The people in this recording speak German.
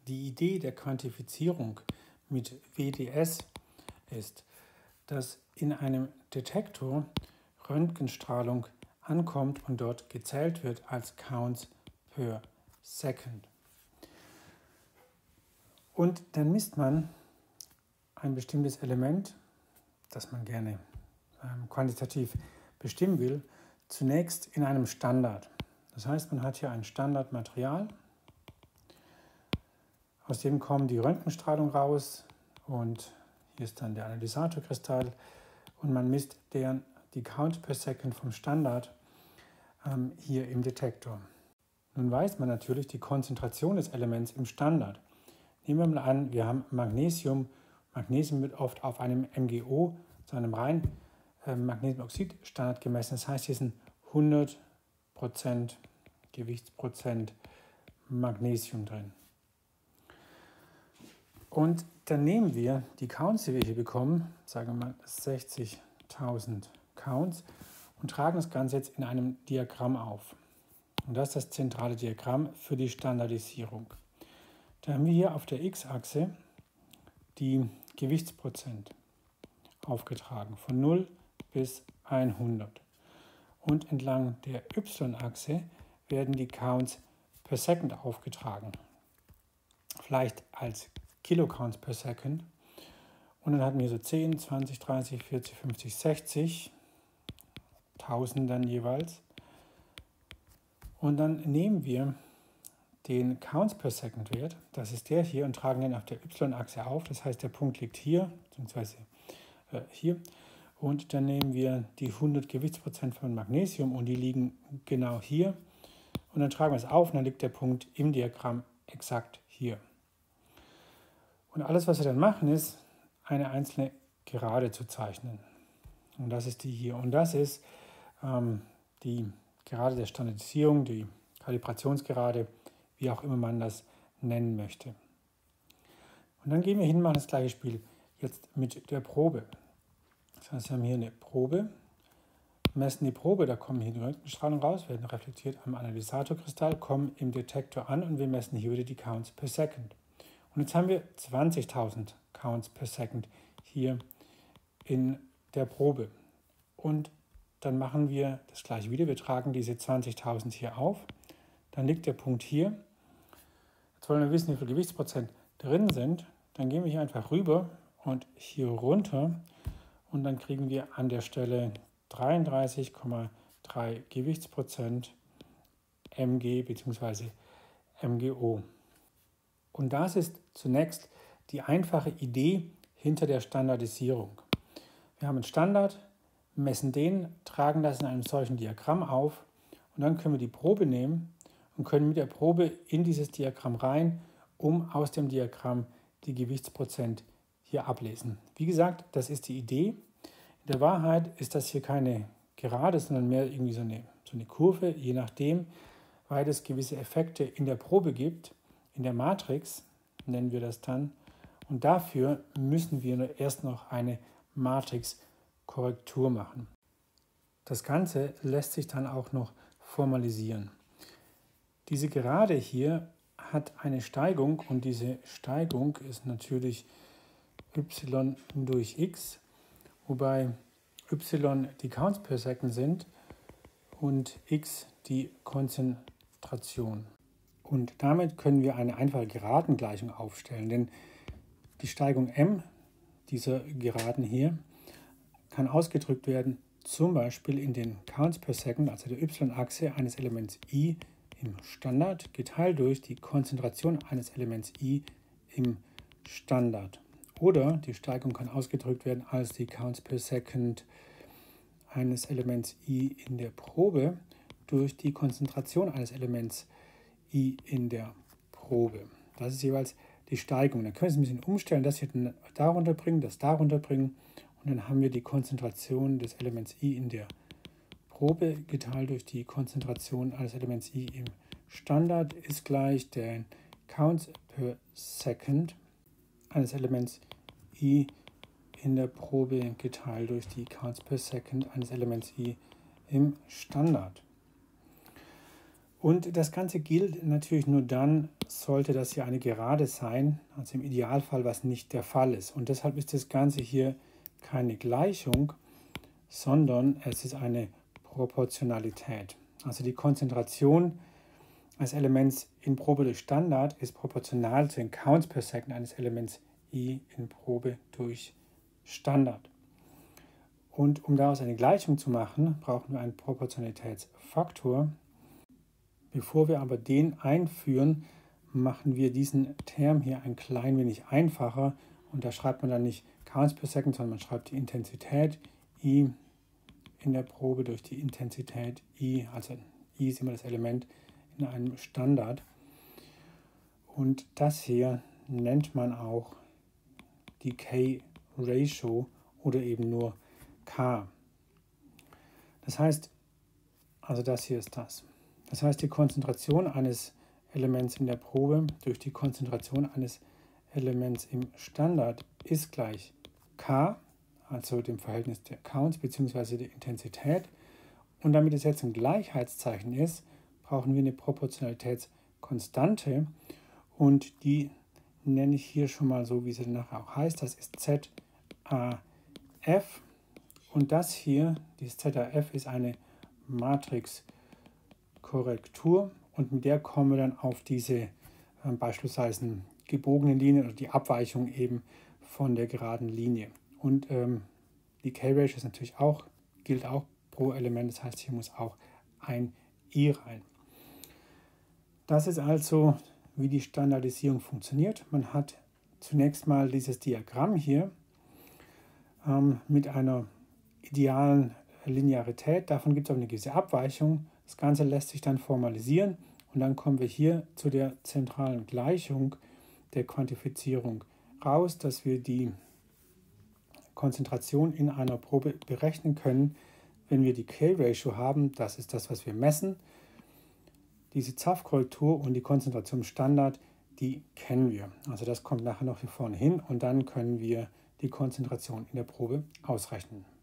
Die Idee der Quantifizierung mit WDS ist, dass in einem Detektor Röntgenstrahlung ankommt und dort gezählt wird als Counts per Second. Und dann misst man ein bestimmtes Element, das man gerne quantitativ bestimmen will, zunächst in einem Standard. Das heißt, man hat hier ein Standardmaterial, aus dem kommt die Röntgenstrahlung raus und hier ist dann der Analysatorkristall und man misst die Count per Second vom Standard hier im Detektor. Nun weiß man natürlich die Konzentration des Elements im Standard. Nehmen wir mal an, wir haben Magnesium. Magnesium wird oft auf einem MgO, zu einem reinen Magnesiumoxid-Standard gemessen. Das heißt, hier sind 100% Gewichtsprozent Magnesium drin. Und dann nehmen wir die Counts, die wir hier bekommen, sagen wir mal 60.000 Counts, und tragen das Ganze jetzt in einem Diagramm auf. Und das ist das zentrale Diagramm für die Standardisierung. Da haben wir hier auf der X-Achse die Gewichtsprozent aufgetragen, von 0 bis 100. Und entlang der Y-Achse werden die Counts per Second aufgetragen. Vielleicht als Kilocounts per Second. Und dann hatten wir so 10, 20, 30, 40, 50, 60, 1000 dann jeweils. Und dann nehmen wir den Counts per Second Wert, das ist der hier, und tragen den auf der Y-Achse auf. Das heißt, der Punkt liegt hier, beziehungsweise hier. Und dann nehmen wir die 100 Gewichtsprozent von Magnesium und die liegen genau hier. Und dann tragen wir es auf und dann liegt der Punkt im Diagramm exakt hier. Und alles, was wir dann machen, ist, eine einzelne Gerade zu zeichnen. Und das ist die hier. Und das ist die Gerade der Standardisierung, die Kalibrationsgerade, wie auch immer man das nennen möchte. Und dann gehen wir hin und machen das gleiche Spiel jetzt mit der Probe. Das heißt, wir haben hier eine Probe, messen die Probe, da kommen hier die Röntgenstrahlung raus, werden reflektiert am Analysatorkristall, kommen im Detektor an und wir messen hier wieder die Counts per Second. Und jetzt haben wir 20.000 Counts per Second hier in der Probe. Und dann machen wir das gleiche wieder. Wir tragen diese 20.000 hier auf. Dann liegt der Punkt hier. Jetzt wollen wir wissen, wie viel Gewichtsprozent drin sind. Dann gehen wir hier einfach rüber und hier runter. Und dann kriegen wir an der Stelle 33,3 Gewichtsprozent Mg bzw. MgO. Und das ist zunächst die einfache Idee hinter der Standardisierung. Wir haben einen Standard, messen den, tragen das in einem solchen Diagramm auf und dann können wir die Probe nehmen und können mit der Probe in dieses Diagramm rein, um aus dem Diagramm die Gewichtsprozent hier ablesen. Wie gesagt, das ist die Idee. In der Wahrheit ist das hier keine Gerade, sondern mehr irgendwie so eine Kurve, je nachdem, weil es gewisse Effekte in der Probe gibt. In der Matrix nennen wir das dann. Und dafür müssen wir erst noch eine Matrixkorrektur machen. Das Ganze lässt sich dann auch noch formalisieren. Diese Gerade hier hat eine Steigung und diese Steigung ist natürlich y durch x, wobei y die Counts per Second sind und x die Konzentration. Und damit können wir eine einfache Geradengleichung aufstellen, denn die Steigung m dieser Geraden hier kann ausgedrückt werden, zum Beispiel in den Counts per Second, also der y-Achse eines Elements i im Standard, geteilt durch die Konzentration eines Elements i im Standard. Oder die Steigung kann ausgedrückt werden als die Counts per Second eines Elements i in der Probe durch die Konzentration eines Elements i in der Probe. Das ist jeweils die Steigung. Dann können wir es ein bisschen umstellen, das hier darunter bringen, das darunter bringen. Und dann haben wir die Konzentration des Elements i in der Probe geteilt durch die Konzentration eines Elements i im Standard ist gleich der Counts per Second eines Elements i in der Probe geteilt durch die Counts per Second eines Elements i im Standard. Und das Ganze gilt natürlich nur dann, sollte das hier eine Gerade sein, also im Idealfall, was nicht der Fall ist. Und deshalb ist das Ganze hier keine Gleichung, sondern es ist eine Proportionalität. Also die Konzentration eines Elements in Probe durch Standard ist proportional zu den Counts per Second eines Elements I in Probe durch Standard. Und um daraus eine Gleichung zu machen, brauchen wir einen Proportionalitätsfaktor. Bevor wir aber den einführen, machen wir diesen Term hier ein klein wenig einfacher. Und da schreibt man dann nicht Counts per Second, sondern man schreibt die Intensität I in der Probe durch die Intensität I. Also I ist immer das Element in einem Standard. Und das hier nennt man auch die K-Ratio oder eben nur K. Das heißt, also das hier ist das. Das heißt, die Konzentration eines Elements in der Probe durch die Konzentration eines Elements im Standard ist gleich K, also dem Verhältnis der Counts bzw. der Intensität. Und damit es jetzt ein Gleichheitszeichen ist, brauchen wir eine Proportionalitätskonstante und die nenne ich hier schon mal so, wie sie nachher auch heißt. Das ist ZAF und das hier, dieses ZAF, ist eine Matrixkorrektur und mit der kommen wir dann auf diese beispielsweise gebogenen Linien oder die Abweichung eben von der geraden Linie. Und die K-Ratio ist natürlich auch, gilt auch pro Element, das heißt, hier muss auch ein I rein. Das ist also, wie die Standardisierung funktioniert. Man hat zunächst mal dieses Diagramm hier mit einer idealen Linearität. Davon gibt es auch eine gewisse Abweichung. Das Ganze lässt sich dann formalisieren und dann kommen wir hier zu der zentralen Gleichung der Quantifizierung raus, dass wir die Konzentration in einer Probe berechnen können, wenn wir die K-Ratio haben. Das ist das, was wir messen. Diese ZAF-Korrektur und die Konzentration im Standard, die kennen wir. Also das kommt nachher noch hier vorne hin und dann können wir die Konzentration in der Probe ausrechnen.